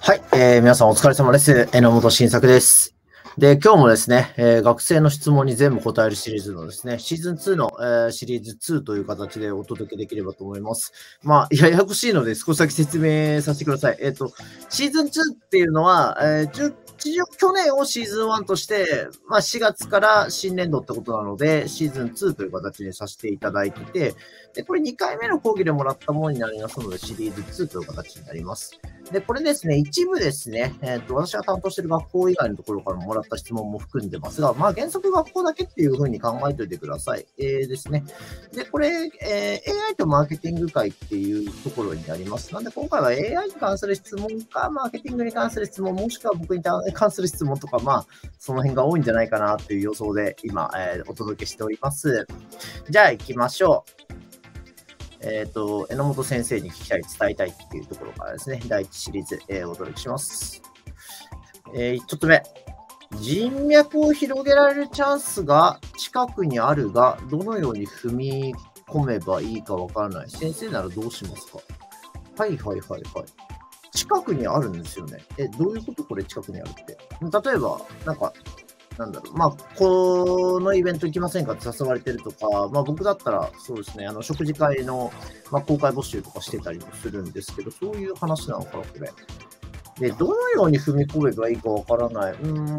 はい、皆さんお疲れ様です。榎本晋作です。で、今日もですね、学生の質問に全部答えるシリーズのですね、シーズン2の、シリーズ2という形でお届けできればと思います。まあ、ややこしいので少しだけ説明させてください。シーズン2っていうのは、去年をシーズン1として、まあ、4月から新年度ってことなので、シーズン2という形にさせていただいてて、で、これ2回目の講義でもらったものになりますので、シリーズ2という形になります。で、これですね、一部ですね、私が担当している学校以外のところからもらった質問も含んでますが、まあ、原則学校だけっていうふうに考えておいてください。ですね。で、これ、AI とマーケティング会っていうところになります。なんで、今回は AI に関する質問か、マーケティングに関する質問、もしくは僕に関する質問とか、まあ、その辺が多いんじゃないかなという予想で、今、お届けしております。じゃあ、行きましょう。榎本先生に聞きたい、伝えたいっていうところからですね、第1シリーズ、お届けします。1つ目。人脈を広げられるチャンスが近くにあるが、どのように踏み込めばいいかわからない。先生ならどうしますか？はいはいはいはい。近くにあるんですよね。どういうことこれ近くにあるって。例えば、なんだろう、まあ、このイベント行きませんかって誘われてるとか、まあ僕だったら、そうですね、食事会の、まあ、公開募集とかしてたりもするんですけど、そういう話なのかな、これ。で、どのように踏み込めばいいかわからない。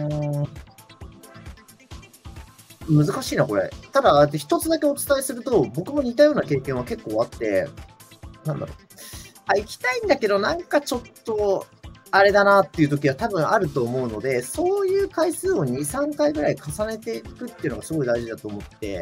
難しいな、これ。ただ、一つだけお伝えすると、僕も似たような経験は結構あって、なんだろう。行きたいんだけど、なんかちょっと、あれだなっていう時は多分あると思うので、そういう回数を2、3回ぐらい重ねていくっていうのがすごい大事だと思って、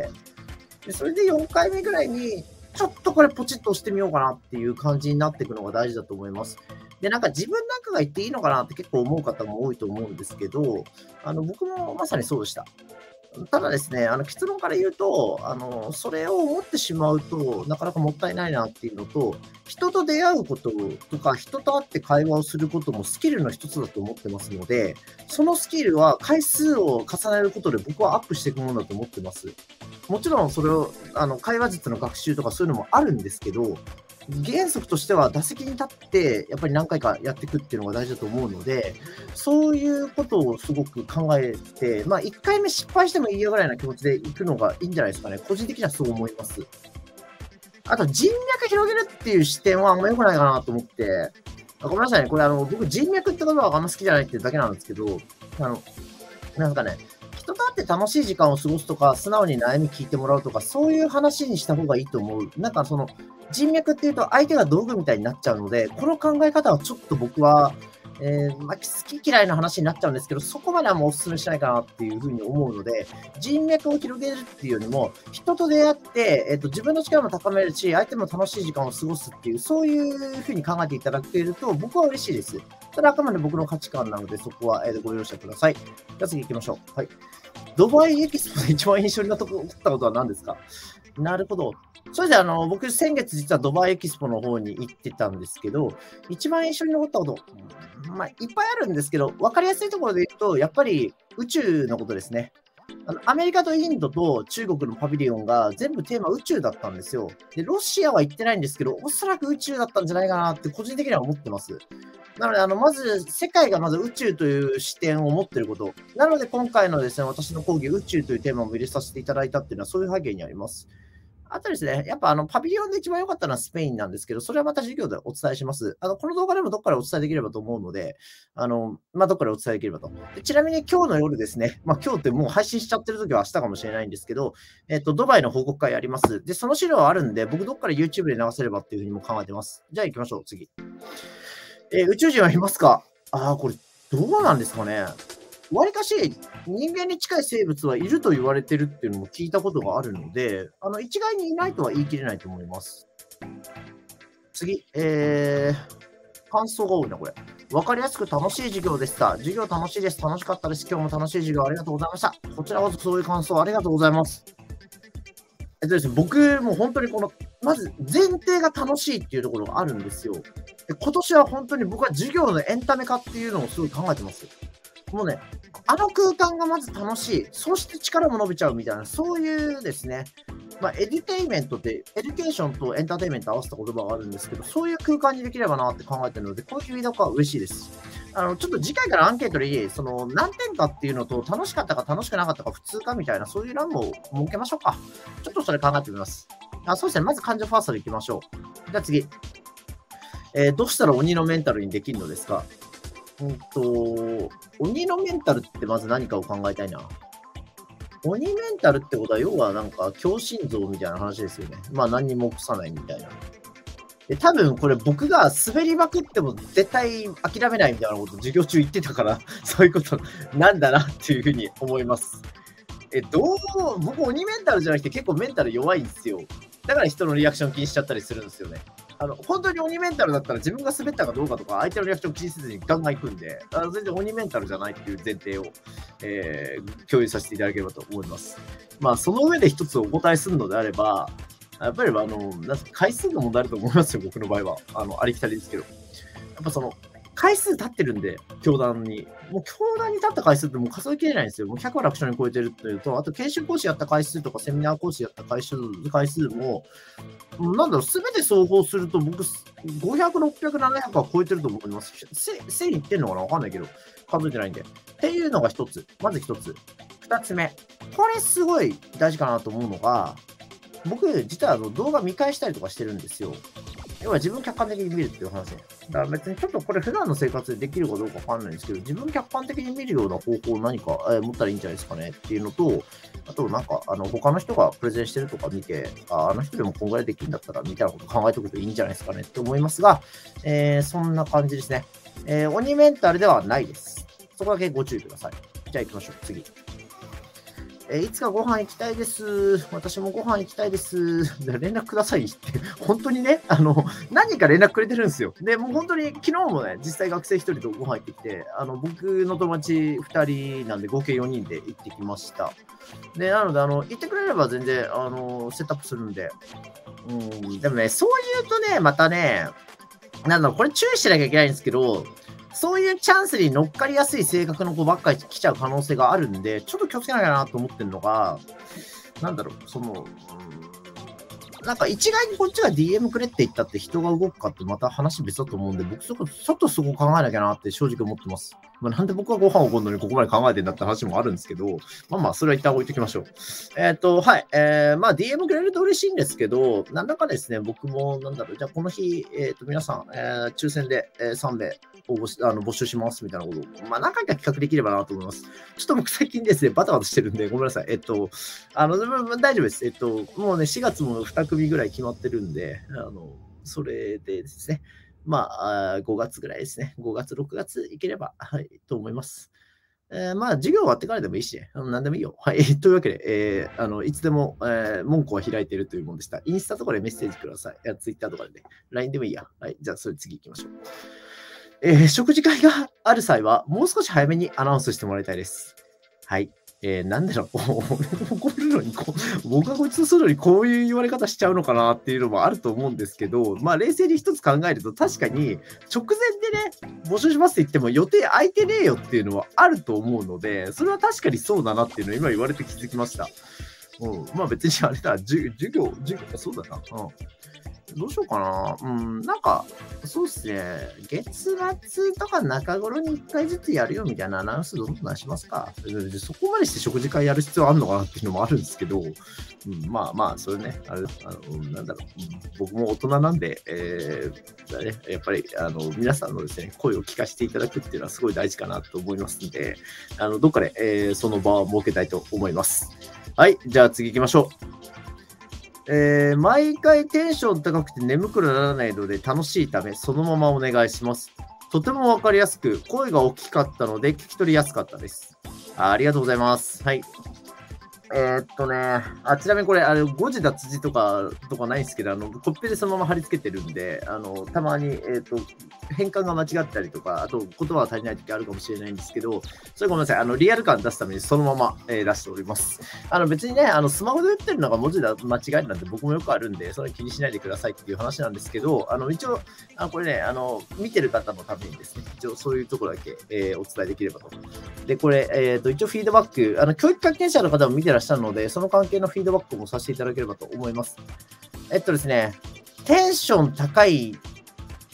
でそれで4回目ぐらいに、ちょっとこれポチッと押してみようかなっていう感じになっていくのが大事だと思います。で、なんか自分なんかが言っていいのかなって結構思う方も多いと思うんですけど、僕もまさにそうでした。ただですね、結論から言うと、それを思ってしまうと、なかなかもったいないなっていうのと、人と出会うこととか、人と会って会話をすることもスキルの一つだと思ってますので、そのスキルは回数を重ねることで僕はアップしていくものだと思ってます。もちろんそれを、会話術の学習とかそういうのもあるんですけど、原則としては打席に立って、やっぱり何回かやっていくっていうのが大事だと思うので、そういうことをすごく考えて、まあ、1回目失敗してもいいよぐらいな気持ちで行くのがいいんじゃないですかね。個人的にはそう思います。あと、人脈広げるっていう視点はあんま良くないかなと思って、ごめんなさいね。これ僕人脈って言葉があんま好きじゃないっていうだけなんですけど、あの、なんかね、人と会って楽しい時間を過ごすとか、素直に悩み聞いてもらうとか、そういう話にした方がいいと思う。なんかその、人脈っていうと相手が道具みたいになっちゃうので、この考え方はちょっと僕は、まあ、好き嫌いの話になっちゃうんですけど、そこまではもうお勧めしないかなっていうふうに思うので、人脈を広げるっていうよりも、人と出会って、自分の力も高めるし、相手も楽しい時間を過ごすっていう、そういうふうに考えていただけると、僕は嬉しいです。ただ、あくまで僕の価値観なので、そこは、ご容赦ください。じゃあ次行きましょう。はい。ドバイエキスポで一番印象に残ったことは何ですか？なるほど。それで僕、先月実はドバイエキスポの方に行ってたんですけど、一番印象に残ったこと、まあ、いっぱいあるんですけど、分かりやすいところで言うと、やっぱり宇宙のことですね。アメリカとインドと中国のパビリオンが全部テーマ宇宙だったんですよ。で、ロシアは行ってないんですけど、おそらく宇宙だったんじゃないかなって個人的には思ってます。なので、まず、世界がまず宇宙という視点を持っていること。なので、今回のですね、私の講義、宇宙というテーマも入れさせていただいたっていうのは、そういう背景にあります。あとですね、やっぱパビリオンで一番良かったのはスペインなんですけど、それはまた授業でお伝えします。この動画でもどっかでお伝えできればと思うので、まあ、どっかでお伝えできればと。でちなみに今日の夜ですね、まあ、今日ってもう配信しちゃってる時は明日かもしれないんですけど、ドバイの報告会あります。で、その資料はあるんで、僕どっかで YouTube で流せればっていうふうにも考えてます。じゃあ行きましょう、次。宇宙人はいますか？これ、どうなんですかね。わりかし、人間に近い生物はいると言われてるっていうのも聞いたことがあるので、一概にいないとは言い切れないと思います。次、感想が多いな、これ。わかりやすく楽しい授業でした。授業楽しいです。楽しかったです。今日も楽しい授業ありがとうございました。こちらこそそういう感想ありがとうございます。ですね、僕も本当にまず前提が楽しいっていうところがあるんですよ。で、今年は本当に僕は授業のエンタメ化っていうのをすごい考えてます。もうね、あの空間がまず楽しい、そして力も伸びちゃうみたいな、そういうですね、まあ、エデュテイメントって、エデュケーションとエンターテインメント合わせた言葉があるんですけど、そういう空間にできればなって考えてるので、こういうフィードバックは嬉しいです。 ちょっと次回からアンケートに、何点かっていうのと、楽しかったか楽しくなかったか普通かみたいな、そういう欄も設けましょうか。ちょっとそれ考えてみます。そうですね。まず感情ファーストでいきましょう。じゃあ次。どうしたら鬼のメンタルにできるのですか？鬼のメンタルってまず何かを考えたいな。鬼メンタルってことは、要はなんか、強心臓みたいな話ですよね。まあ何にも起こさないみたいな。で、多分これ僕が滑りまくっても絶対諦めないみたいなこと授業中言ってたから、そういうことなんだなっていうふうに思います。僕鬼メンタルじゃなくて結構メンタル弱いんですよ。だから人のリアクション気にしちゃったりするんですよね。本当に鬼メンタルだったら自分が滑ったかどうかとか、相手のリアクション気にせずにガンガン行くんで、全然鬼メンタルじゃないっていう前提を、共有させていただければと思います。まあ、その上で一つお答えするのであれば、やっぱり回数の問題だと思いますよ、僕の場合は。ありきたりですけど。やっぱ回数経ってるんで、教団に。もう教団に立った回数ってもう数えきれないんですよ。もう100は楽勝に超えてるっていうと、あと研修講師やった回数とかセミナー講師やった回数も、すべて総合すると僕、500、600、700は超えてると思います。1000いってんのかなわかんないけど、数えてないんで。っていうのが一つ。まず一つ。二つ目。これすごい大事かなと思うのが、僕、実は動画見返したりとかしてるんですよ。要は自分客観的に見るっていう話ね。だから別にちょっとこれ普段の生活でできるかどうかわかんないんですけど、自分客観的に見るような方法を何か、持ったらいいんじゃないですかねっていうのと、あとなんか、他の人がプレゼンしてるとか見て、あの人でもこんぐらいできるんだったらみたいなこと考えておくといいんじゃないですかねって思いますが、そんな感じですね。鬼メンタルではないです。そこだけご注意ください。じゃあ行きましょう。次。いつかご飯行きたいです。私もご飯行きたいです。連絡くださいって、本当にね、何人か連絡くれてるんですよ。で、もう本当に昨日もね、実際学生1人とご飯行ってきて、僕の友達2人なんで合計4人で行ってきました。で、なので、行ってくれれば全然、セットアップするんで。でもね、そう言うとね、またね、これ注意しなきゃいけないんですけど、そういうチャンスに乗っかりやすい性格の子ばっかり来ちゃう可能性があるんで、ちょっと気をつけなきゃなと思ってるのが、一概にこっちが DM くれって言ったって人が動くかってまた話別だと思うんで、僕ちょっとそこ考えなきゃなって正直思ってます。なんで僕がご飯をおごるのにここまで考えてんだって話もあるんですけど、それは一旦置いときましょう。はい。DM くれると嬉しいんですけど、なんだかですね、僕も、じゃあこの日、皆さん、抽選で、3名、募集しますみたいなことを、何回か企画できればなと思います。ちょっと僕最近ですね、バタバタしてるんで、ごめんなさい。大丈夫です。もうね、4月も2組ぐらい決まってるんで、それでですね、5月ぐらいですね。5月、6月いければ、はい、と思います。授業終わってからでもいいしね、何でもいいよ。はい。というわけで、いつでも、門戸は開いているというものでした。インスタとかでメッセージください。ツイッターとかでね、LINE でもいいや。はい。じゃあ、それ次行きましょう。食事会がある際は、もう少し早めにアナウンスしてもらいたいです。はい。なんでだろう、怒るのに僕がごちそうするのにこういう言われ方しちゃうのかなっていうのもあると思うんですけど、冷静に一つ考えると、確かに直前でね、募集しますって言っても予定空いてねえよっていうのはあると思うので、それは確かにそうだなっていうのを今言われて気づきました。別にあれだ、授業、そうだな。どうしようかな。そうっすね。月末とか中頃に1回ずつやるよみたいなアナウンスどんどんしますか。そこまでして食事会やる必要あるのかなっていうのもあるんですけど、それね、僕も大人なんで、やっぱり、皆さんのですね、声を聞かせていただくっていうのはすごい大事かなと思いますので、どっかで、その場を設けたいと思います。はい、じゃあ次行きましょう。毎回テンション高くて眠くならないので楽しいため、そのままお願いします。とてもわかりやすく、声が大きかったので聞き取りやすかったです。ありがとうございます。はい。ちなみにこれ、誤字脱字とかないんですけど、コッペでそのまま貼り付けてるんで、たまに、変換が間違ったりとか、あと言葉が足りない時あるかもしれないんですけど、それごめんなさい、リアル感出すためにそのまま、出しております。別にね、スマホで打ってるのが文字だ間違いなんて僕もよくあるんで、それ気にしないでくださいっていう話なんですけど、一応、これね、見てる方のためにですね、一応そういうところだけ、お伝えできればと。で、これ、一応フィードバック、教育関係者の方も見てらっしゃるので、その関係のフィードバックもさせていただければと思います。ですね、テンション高い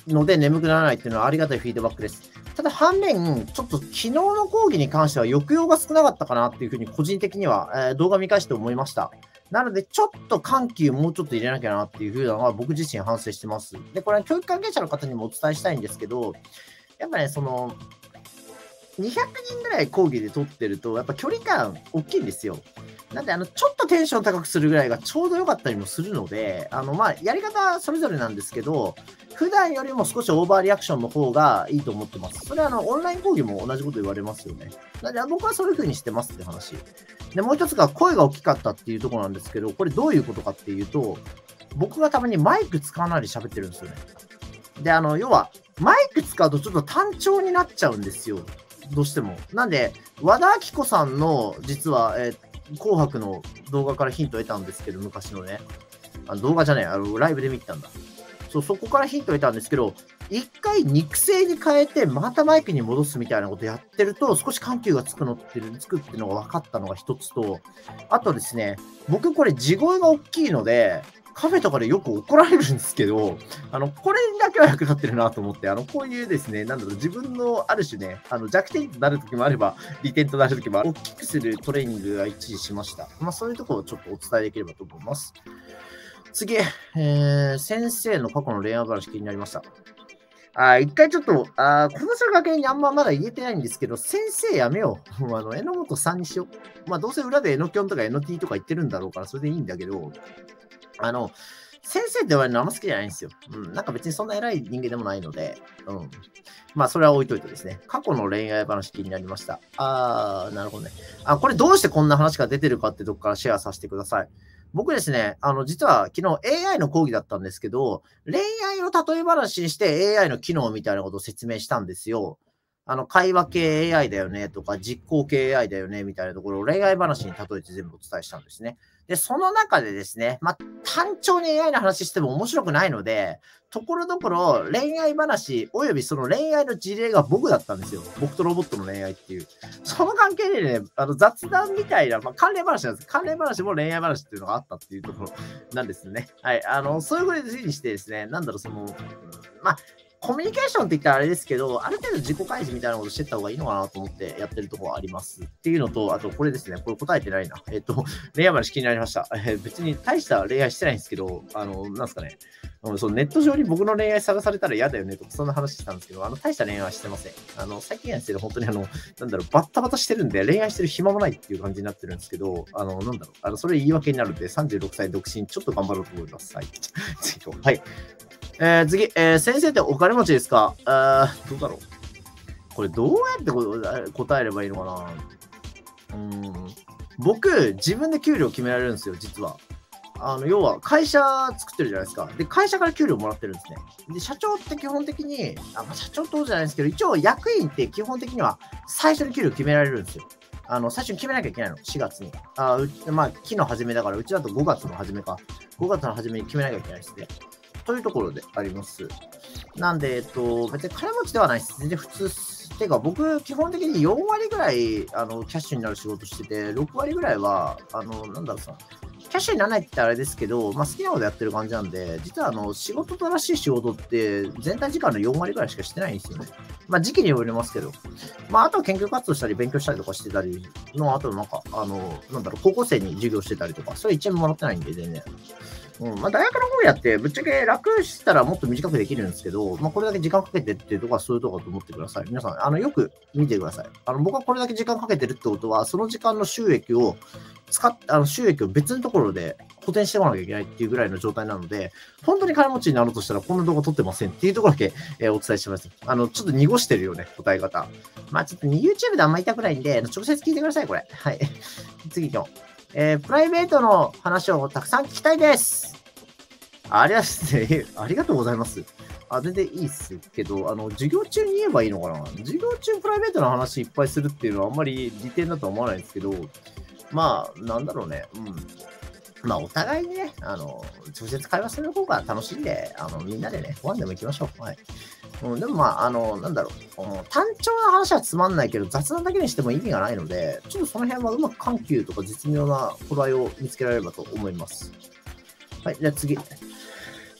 ので眠くならないっていうのはありがたいフィードバックです。ただ反面、ちょっと昨日の講義に関しては抑揚が少なかったかなっていうふうに個人的には、動画見返して思いました。なので、ちょっと緩急もうちょっと入れなきゃなっていうふうなのは僕自身反省してます。で、これは教育関係者の方にもお伝えしたいんですけど、やっぱね、200人ぐらい講義で取ってると、やっぱ距離感大きいんですよ。なんで、ちょっとテンション高くするぐらいがちょうど良かったりもするので、やり方それぞれなんですけど、普段よりも少しオーバーリアクションの方がいいと思ってます。それはオンライン講義も同じこと言われますよね。なんで、僕はそういう風にしてますって話。で、もう一つが声が大きかったっていうところなんですけど、これどういうことかっていうと、僕がたまにマイク使わないで喋ってるんですよね。で、要は、マイク使うとちょっと単調になっちゃうんですよ。どうしても。なんで、和田アキ子さんの、実は、紅白の動画からヒントを得たんですけど、昔のね。動画じゃない、ライブで見てたんだ。そこからヒントを得たんですけど、一回肉声に変えて、またマイクに戻すみたいなことやってると、少し緩急がつくっていうのが分かったのが一つと、あとですね、僕これ地声が大きいので、カフェとかでよく怒られるんですけど、これだけは役立ってるなと思って、こういうですね、自分のある種ね、弱点となるときもあれば、利点となるときもある、大きくするトレーニングが一時しました。そういうところをちょっとお伝えできればと思います。次、先生の過去の恋愛話気になりました。一回ちょっと、この学園にあんままだ言えてないんですけど、先生やめよう。もう榎本さんにしよう。どうせ裏でエノキョンとかエノティとか言ってるんだろうから、それでいいんだけど、先生って言われるのあんま好きじゃないんですよ。なんか別にそんな偉い人間でもないので、それは置いといてですね。過去の恋愛話気になりました。なるほどね。これどうしてこんな話が出てるかってとこからシェアさせてください。僕ですね、実は昨日 AI の講義だったんですけど、恋愛を例え話にして AI の機能みたいなことを説明したんですよ。会話系 AI だよねとか、実行系 AI だよねみたいなところを恋愛話に例えて全部お伝えしたんですね。で、その中でですね、単調に AI の話しても面白くないので、ところどころ恋愛話およびその恋愛の事例が僕だったんですよ。僕とロボットの恋愛っていう。その関係でね、雑談みたいな、関連話なんです。関連話も恋愛話っていうのがあったっていうところなんですね。はい。そういうふうにしてですね、コミュニケーションって言ったらあれですけど、ある程度自己開示みたいなことしてった方がいいのかなと思ってやってるところはあります。っていうのと、あとこれですね、これ答えてないな。恋愛話気になりました。別に大した恋愛してないんですけど、なんすかね。そのネット上に僕の恋愛さらされたら嫌だよねとか、そんな話してたんですけど、大した恋愛はしてません。最近はですね、本当にバッタバタしてるんで、恋愛してる暇もないっていう感じになってるんですけど、それ言い訳になるんで、36歳独身、ちょっと頑張ろうと思います。はい。次はい。次、先生ってお金持ちですか？どうだろう。これどうやって答えればいいのかな。僕、自分で給料決められるんですよ、実は。要は、会社作ってるじゃないですか。で、会社から給料もらってるんですね。で、社長って基本的に、社長とじゃないんですけど、一応役員って基本的には最初に給料決められるんですよ。最初に決めなきゃいけないの、4月に。期の初めだから、うちだと5月の初めか。5月の初めに決めなきゃいけないですね。というところであります。なんで、別に金持ちではないです。全然普通。てか、僕、基本的に4割ぐらい、キャッシュになる仕事してて、6割ぐらいは、キャッシュにならないって言ったらあれですけど、好きなことやってる感じなんで、実は仕事正しい仕事って全体時間の4割ぐらいしかしてないんですよね。時期によりますけど。あとは研究活動したり、勉強したりとかしてたりの、あと高校生に授業してたりとか、それ1円ももらってないんで、全然。大学の方やって、ぶっちゃけ楽したらもっと短くできるんですけど、これだけ時間かけてっていうところはそういうところだと思ってください。皆さん、よく見てください。僕はこれだけ時間かけてるってことは、その時間の収益を収益を別のところで補填してもらわなきゃいけないっていうぐらいの状態なので、本当に金持ちになろうとしたらこんな動画撮ってませんっていうところだけ、お伝えしてます。ちょっと濁してるよね、答え方。ちょっと YouTube であんま言いたくないんで、直接聞いてください、これ。はい。次行こう。プライベートの話をたくさん聞きたいです。ありがとうございます。全然いいっすけど、授業中に言えばいいのかな。授業中プライベートの話いっぱいするっていうのはあんまり利点だとは思わないんですけど、なんだろうね。お互いにね、直接会話する方が楽しいんで、みんなでね、ご飯でも行きましょう。はい。でも単調な話はつまんないけど、雑談だけにしても意味がないので、ちょっとその辺はうまく緩急とか絶妙な頃合いを見つけられればと思います。はい、じゃあ次。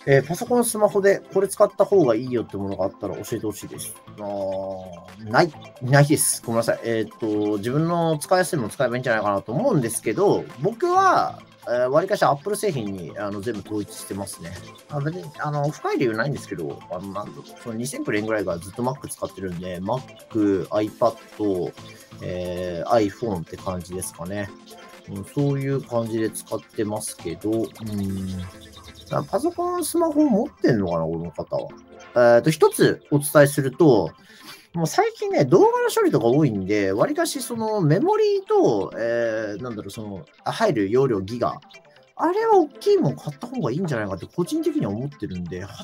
パソコン、スマホでこれ使った方がいいよってものがあったら教えてほしいです。ないです。ごめんなさい。自分の使いやすいもの使えばいいんじゃないかなと思うんですけど、僕は、わりかし Apple 製品に全部統一してますね。別に深い理由ないんですけど、その2009年ぐらいからずっと Mac 使ってるんで、Mac、iPad、iPhone って感じですかね。そういう感じで使ってますけど、パソコン、スマホを持ってんのかな、この方は。一つお伝えすると、もう最近ね、動画の処理とか多いんで、わりかしそのメモリーと、入る容量ギガ。あれは大きいもん買った方がいいんじゃないかって個人的には思ってるんで、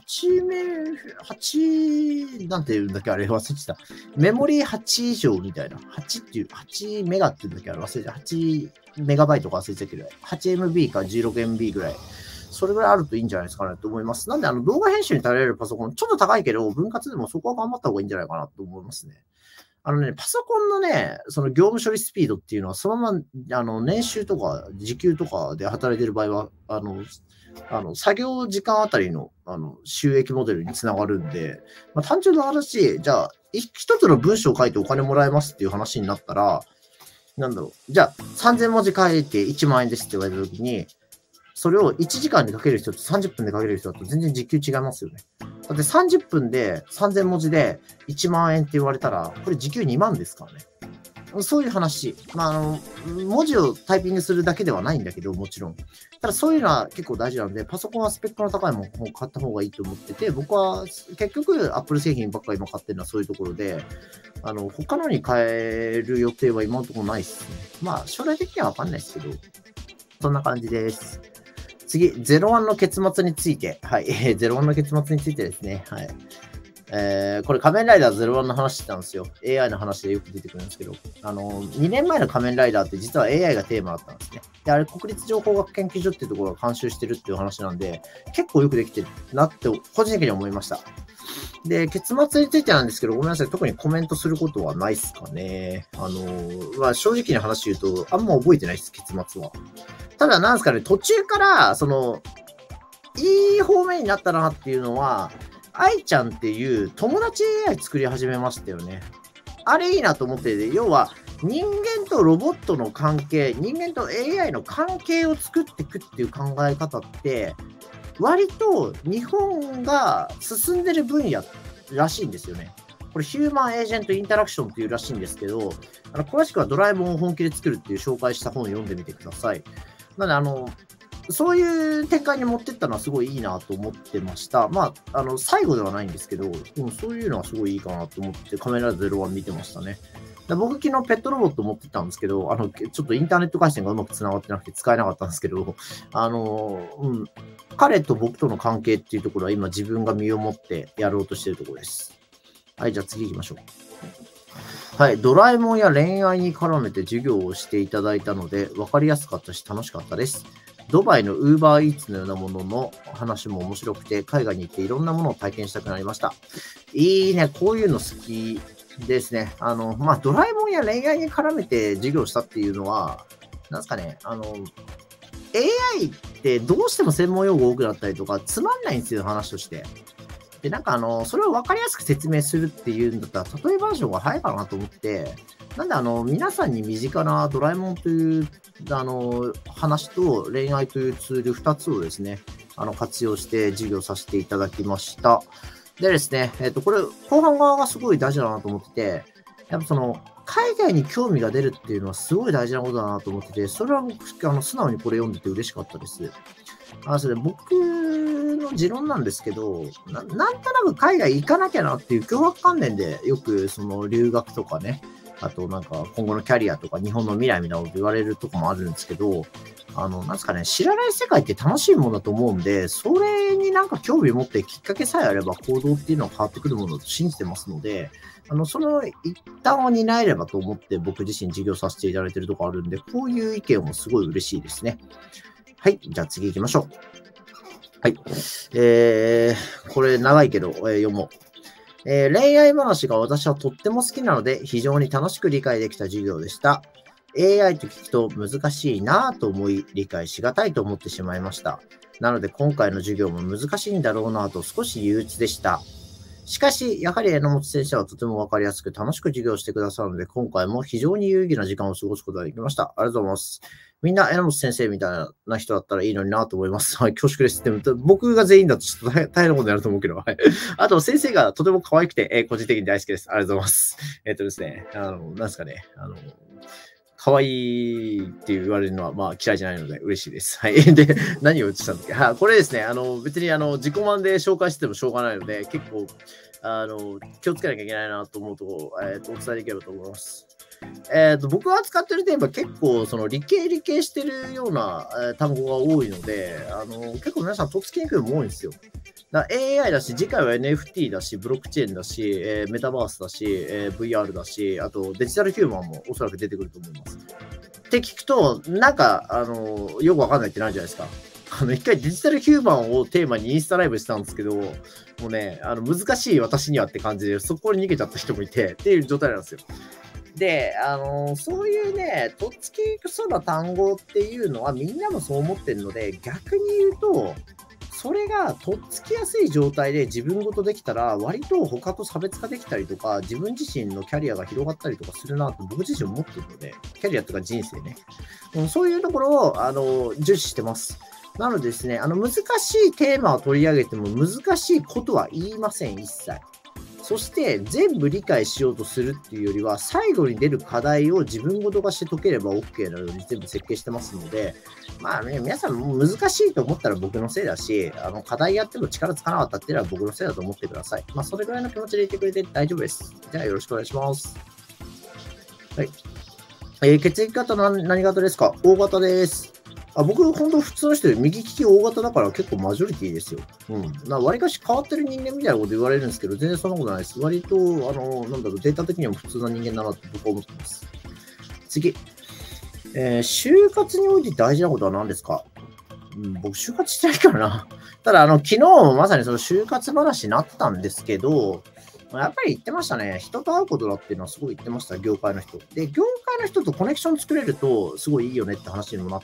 なんて言うんだっけあれ忘れてた。メモリー8以上みたいな。8メガって言うんだっけあれ忘れてた。8メガバイトか忘れてたけど、8MB か 16MB ぐらい。それぐらいあるといいんじゃないですかねと思います。なんで、動画編集に耐えられるパソコン、ちょっと高いけど、分割でもそこは頑張った方がいいんじゃないかなと思いますね。パソコンのね、その業務処理スピードっていうのは、そのまま、年収とか時給とかで働いてる場合は、作業時間あたりの、収益モデルにつながるんで、単純な話、じゃあ、一つの文章を書いてお金もらえますっていう話になったら、じゃあ、3000文字書いて1万円ですって言われたときに、それを1時間で書ける人と30分で書ける人だと全然時給違いますよね。だって30分で3000文字で1万円って言われたら、これ時給2万ですからね。そういう話。文字をタイピングするだけではないんだけど、もちろん。ただそういうのは結構大事なので、パソコンはスペックの高いものを買った方がいいと思ってて、僕は結局 Apple 製品ばっかり今買ってるのはそういうところで、他のに変える予定は今のところないですね。将来的にはわかんないですけど、そんな感じです。次、01の結末について。はい。01の結末についてですね。はい。これ仮面ライダー01の話してたんですよ。AI の話でよく出てくるんですけど、2年前の仮面ライダーって実は AI がテーマだったんですね。で、あれ国立情報学研究所っていうところが監修してるっていう話なんで、結構よくできてるなって個人的に思いました。で、結末についてなんですけど、ごめんなさい。特にコメントすることはないですかね。正直な話言うと、あんま覚えてないです、結末は。ただ、なんですかね、途中から、いい方面になったなっていうのは、愛ちゃんっていう友達 AI 作り始めましたよね。あれいいなと思ってて、要は、人間とロボットの関係、人間と AI の関係を作っていくっていう考え方って、割と日本が進んでる分野らしいんですよね。これヒューマンエージェントインタラクションっていうらしいんですけど、詳しくはドラえもんを本気で作るっていう紹介した本を読んでみてください。なので、そういう展開に持ってったのはすごいいいなと思ってました。最後ではないんですけど、そういうのはすごいいいかなと思って、カメラ01見てましたね。僕昨日ペットロボット持ってたんですけど、ちょっとインターネット回線がうまく繋がってなくて使えなかったんですけど、彼と僕との関係っていうところは今自分が身をもってやろうとしているところです。はい、じゃあ次行きましょう。はい、ドラえもんや恋愛に絡めて授業をしていただいたので、分かりやすかったし楽しかったです。ドバイの Uber Eats のようなものの話も面白くて、海外に行っていろんなものを体験したくなりました。いいね、こういうの好きですね。ドラえもんや恋愛に絡めて授業したっていうのは、なんですかね、AI ってどうしても専門用語多くなったりとか、つまんないんですよ、話として。で、それを分かりやすく説明するっていうんだったら、例えバージョンが早いかなと思って、なんで皆さんに身近なドラえもんという、話と恋愛というツール2つをですね、活用して授業させていただきました。でですね、これ、後半側がすごい大事だなと思ってて、やっぱ海外に興味が出るっていうのはすごい大事なことだなと思ってて、それは僕、素直にこれ読んでて嬉しかったです。それ僕の持論なんですけど、なんとなく海外行かなきゃなっていう強迫観念で、よく留学とかね、あと今後のキャリアとか日本の未来みたいなこと言われるとこもあるんですけど、なんですかね、知らない世界って楽しいものだと思うんで、それに興味を持ってきっかけさえあれば行動っていうのは変わってくるものだと信じてますので、その一端を担えればと思って僕自身事業させていただいているところあるんで、こういう意見もすごい嬉しいですね。はい、じゃあ次行きましょう。はい。これ長いけど、読もう。恋愛話が私はとっても好きなので、非常に楽しく理解できた授業でした。AI と聞くと難しいなぁと思い、理解しがたいと思ってしまいました。 なので今回の授業も難しいんだろうなと少し憂鬱でした。しかし、やはり榎本先生はとてもわかりやすく楽しく授業してくださるので、今回も非常に有意義な時間を過ごすことができました。ありがとうございます。みんな榎本先生みたいな人だったらいいのになと思います。はい、恐縮です。でも、僕が全員だとちょっと大変なことになると思うけど、はい。あと、先生がとても可愛くて、個人的に大好きです。ありがとうございます。ですね、なんですかね、可愛いって言われるのは、まあ嫌いじゃないので嬉しいです。はい。で、何を言ってたんだっけ。はい。これですね、別に自己満で紹介してもしょうがないので、結構、気をつけなきゃいけないなと思うと、お伝えできればと思います。僕が扱ってるテーマ結構その理系してるような、単語が多いので、結構皆さんとっつきにくいのも多いんですよ。AI だし、次回は NFT だし、ブロックチェーンだし、メタバースだし、VR だし、あとデジタルヒューマンもおそらく出てくると思います。って聞くと、なんか、よくわかんないってなるじゃないですか。一回デジタルヒューマンをテーマにインスタライブしたんですけど、もうね、難しい私にはって感じで、そこに逃げちゃった人もいて、っていう状態なんですよ。で、そういうね、とっつきくそうな単語っていうのはみんなもそう思ってるので、逆に言うと、それがとっつきやすい状態で自分ごとできたら、割と他と差別化できたりとか、自分自身のキャリアが広がったりとかするなと僕自身思ってるので、キャリアとか人生ね。そういうところを重視してます。なのでですね、難しいテーマを取り上げても難しいことは言いません、一切。そして全部理解しようとするっていうよりは、最後に出る課題を自分ごと化して解ければ OK なように全部設計してますので、まあね、皆さん難しいと思ったら僕のせいだし、課題やっても力つかなかったっていうのは僕のせいだと思ってください。まあ、それぐらいの気持ちでいてくれて大丈夫です。じゃあよろしくお願いします。はい。血液型何型ですか？ O 型です。僕、本当普通の人で右利き大型だから結構マジョリティですよ。割かし変わってる人間みたいなこと言われるんですけど、全然そんなことないです。割と、データ的には普通な人間だなって僕は思ってます。次。就活において大事なことは何ですか？僕、就活してないからな。ただ、昨日もまさにその就活話になったんですけど、やっぱり言ってましたね。人と会うことだっていうのはすごい言ってました、業界の人。で、業界の人とコネクション作れるとすごいいいよねって話にもなって、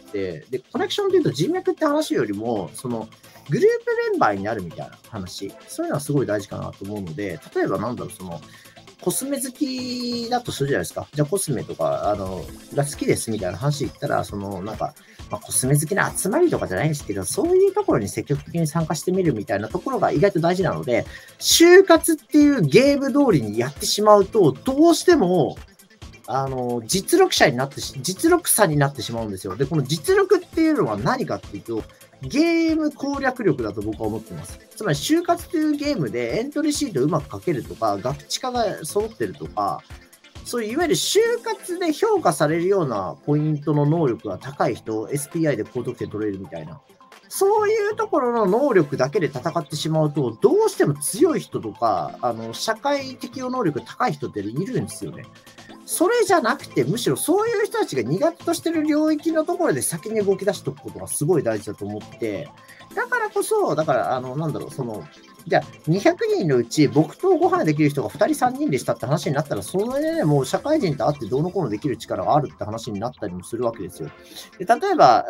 で、コネクションっていうと人脈って話よりも、その、グループメンバーになるみたいな話、そういうのはすごい大事かなと思うので、例えばコスメ好きだとするじゃないですか。じゃあコスメとか、が好きですみたいな話言ったら、コスメ好きな集まりとかじゃないんですけど、そういうところに積極的に参加してみるみたいなところが意外と大事なので、就活っていうゲーム通りにやってしまうと、どうしても、実力差になってしまうんですよ。で、この実力っていうのは何かっていうと、ゲーム攻略力だと僕は思ってます。つまり、就活というゲームでエントリーシートをうまく書けるとか、ガチ化が揃ってるとか、そういういわゆる就活で評価されるようなポイントの能力が高い人、SPI で高得点取れるみたいな。そういうところの能力だけで戦ってしまうと、どうしても強い人とか、社会適応能力高い人っているんですよね。それじゃなくて、むしろそういう人たちが苦手としてる領域のところで先に動き出しておくことがすごい大事だと思って、だからこそ、じゃあ200人のうち僕とご飯できる人が2人3人でしたって話になったら、それでね、もう社会人と会ってどうのこうのできる力があるって話になったりもするわけですよ。で、例えば、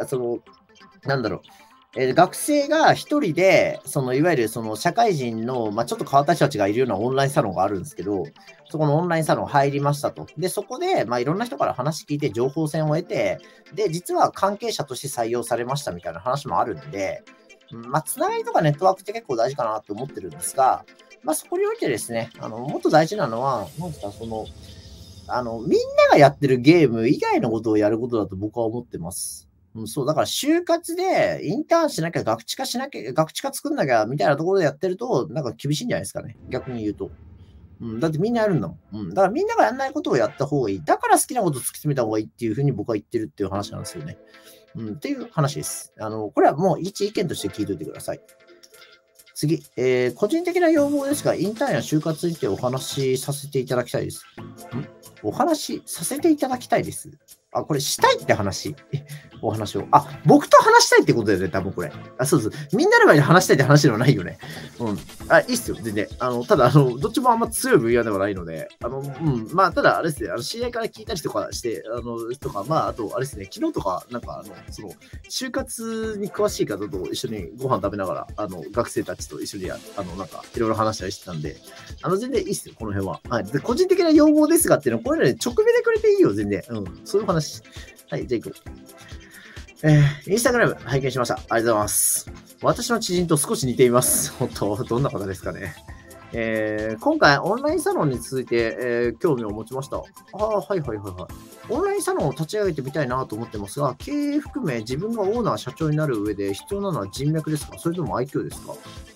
学生が一人で、いわゆる社会人の、ちょっと変わった人たちがいるようなオンラインサロンがあるんですけど、そこのオンラインサロン入りましたと。で、そこで、いろんな人から話聞いて情報戦を得て、で、実は関係者として採用されましたみたいな話もあるんで、つながりとかネットワークって結構大事かなと思ってるんですが、そこにおいてですね、もっと大事なのは、みんながやってるゲーム以外のことをやることだと僕は思ってます。そう、だから就活でインターンしなきゃ、学知化作んなきゃみたいなところでやってると、なんか厳しいんじゃないですかね。逆に言うと。だってみんなやるんだもん。だからみんながやんないことをやった方がいい。だから好きなことを突き詰めた方がいいっていうふうに僕は言ってるっていう話なんですよね。っていう話です。これはもう一意見として聞いておいてください。次、個人的な要望ですが、インターンや就活についてお話しさせていただきたいです。お話しさせていただきたいです。 これしたいって話お話を。僕と話したいってことだよね、多分これ。そうそう。みんなの前で話したいって話ではないよね。うん。いいっすよ、全然。ただ、どっちもあんま強い分野ではないので、まあ、ただ、あれですね、知り合いから聞いたりとかして、まあ、あと、あれですね、昨日とか、なんか、就活に詳しい方と一緒にご飯食べながら、学生たちと一緒に、なんか、いろいろ話したりしてたんで、全然いいっすよ、この辺は。はい。で、個人的な要望ですがっていうのは、こういうので直目でくれていいよ、全然。うん。そういう話。はい、じゃあ行く。インスタグラム拝見しました。ありがとうございます。私の知人と少し似ています。本当、どんな方ですかね。今回、オンラインサロンについて、興味を持ちました。はいはいはいはい。オンラインサロンを立ち上げてみたいなと思ってますが、経営含め自分がオーナー、社長になる上で必要なのは人脈ですか？それとも愛嬌ですか？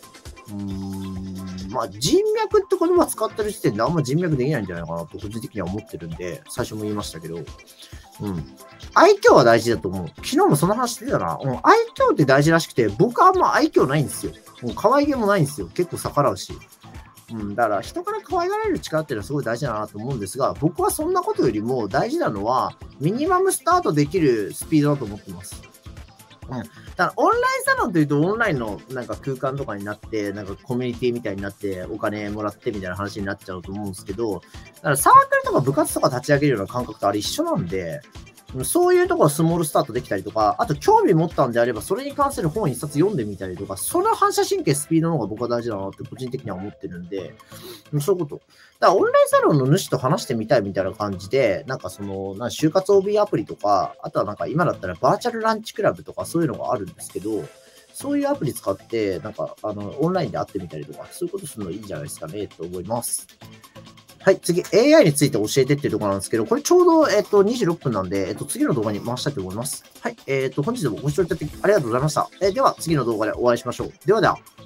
まあ、人脈って言葉使ってる時点であんま人脈できないんじゃないかなと、個人的には思ってるんで、最初も言いましたけど、愛嬌は大事だと思う。昨日もその話してたな。愛嬌って大事らしくて、僕はあんま愛嬌ないんですよ。可愛げもないんですよ。結構逆らうし。だから人から可愛がられる力っていうのはすごい大事だなと思うんですが、僕はそんなことよりも大事なのは、ミニマムスタートできるスピードだと思ってます。だからオンラインサロンというと、オンラインのなんか空間とかになって、なんかコミュニティみたいになって、お金もらってみたいな話になっちゃうと思うんですけど、だからサークルとか部活とか立ち上げるような感覚とあれ一緒なんで、そういうところスモールスタートできたりとか、あと興味持ったんであれば、それに関する本一冊読んでみたりとか、その反射神経、スピードの方が僕は大事だなって個人的には思ってるんで、そういうこと。だからオンラインサロンの主と話してみたいみたいな感じで、なんか就活 OB アプリとか、あとはなんか今だったらバーチャルランチクラブとかそういうのがあるんですけど、そういうアプリ使って、なんか、オンラインで会ってみたりとか、そういうことするのいいんじゃないですかね、と思います。はい、次、AI について教えてっていうところなんですけど、これちょうど、26分なんで、次の動画に回したいと思います。はい、本日もご視聴いただきありがとうございました。では、次の動画でお会いしましょう。ではでは。